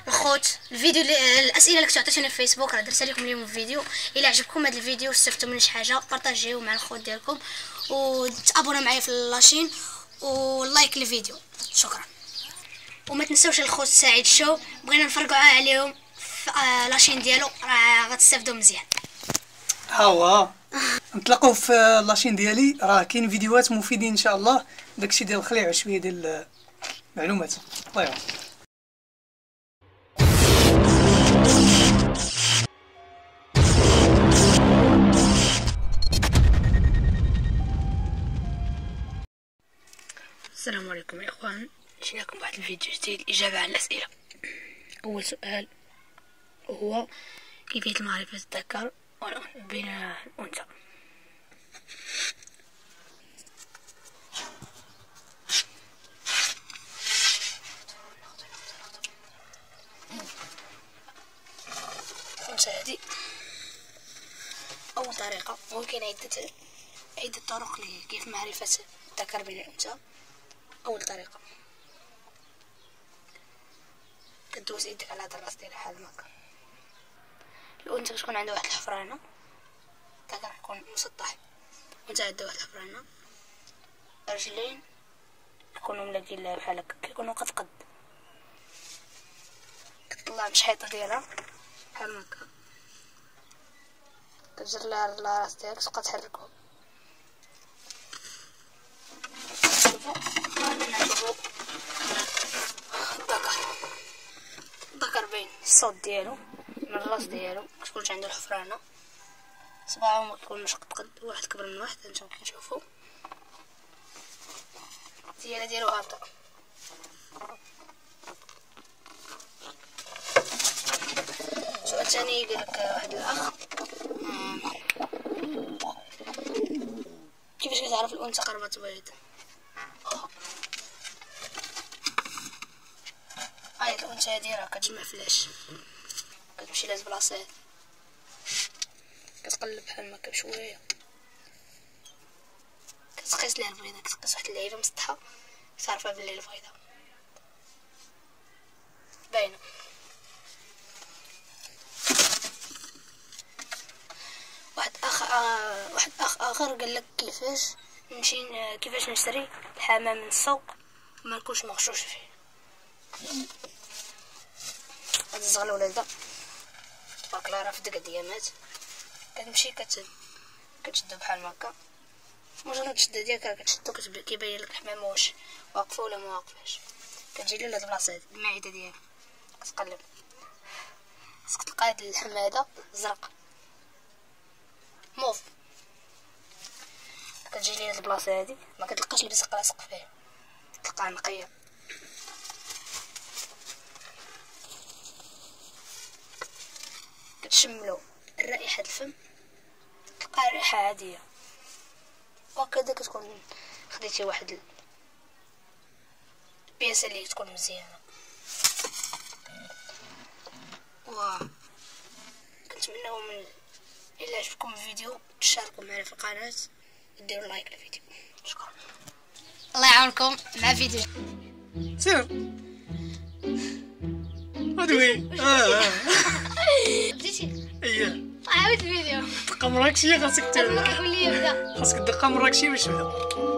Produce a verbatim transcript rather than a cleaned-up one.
الخوت الفيديو اللي الاسئله اللي كنتو عطيتوني في فيسبوك راه درت لكم اليوم الفيديو. الا عجبكم هذا الفيديو واستفدتوا منه شي حاجه بارطاجيوه مع الخوت ديالكم وتابونوا معايا في لاشين ولايك الفيديو. شكرا. وما تنساوش الخوت سعيد شو بغينا نفرقوا عليهم في لاشين ديالو راه غتستافدوا مزيان. ها هو نتلاقاو في لاشين ديالي راه كاين فيديوهات مفيدين ان شاء الله. داكشي ديال الخليع وشويه ديال المعلومات. الله يعاون. السلام عليكم يا اخوان، جينا لكم واحد الفيديو جديد اجابه على الاسئله. اول سؤال هو كيفيه معرفه الذكر بين الانثى. الانثى هذه اول طريقه ممكن عده عده طرق لكيف معرفه الذكر بين الانثى. اول طريقه كدوز يدك على هاد الراس ديالها بحال هكا. الانثى كتكون عندها واحد الحفره هنا، الذكر كيكون مسطح وانثى عندها واحد الحفره هنا. رجلين كيكونوا ملاقين لها بحال هكا، كيكونوا قد قد. كتطلع مشحيطه ديالها بحال هكا، كتجر لها الراس ديالك تبقى تحركو. نشوفو الذكر. الذكر باين الصوت ديالو من الراس ديالو، كتكونش عنده الحفره هنا. صباعو ما كيكونوش قد قد، واحد كبر من واحد. هانتوما كتشوفو الدياله ديالو هابطه. السؤال الثاني قالك واحد الاخ كيفاش كتعرف الانثى قربت تبيض. هاي الانثى هادي راه كتجمع فلاش، كتمشي لهاد البلاصه كتقلب بحال هكا بشويه، كتقيس ليها البيضه، كتقيس واحد اللعيبه مسطحه كتعرفها بلي البيضه باينه. واحد اخ آه... واحد اخ اخر قالك كيفاش نمشي كيفاش نشري الحمام من السوق وما نكونش مغشوش فيه. هاد الزغله ولادة تبارك الله راه في ديك الديامات، كتمشي كت كتشدو بحال هكا. مجرد تشد يديك راه كتشدو كيبين لك الحمامه واش واقفه ولا ما واقفاش. كتجي لهاد البلاصه هادي المعده ديالها كتقلب، خاصك تلقى هاد الحماده زرق موف. كتجي لهاد البلاصه هادي ما كتلقاش البزق لاصق فيها، تلقاها نقيه. كتشملو الرائحه الفم، تلقى ريحه عاديه. وهكذا كتكون خديتي واحد البياسه اللي تكون مزيانه. و كنتمناو من الا عجبكم الفيديو تشاركوا معنا في القناه وديروا لايك للفيديو. شكرا. الله يعاونكم مع فيديو سير ادوي. اه بديتي اييه عاود الفيديو دقه مراكشيه خاصك لازم كيقول لي يبدا. خاصك دقه مراكشيه باش تبدا.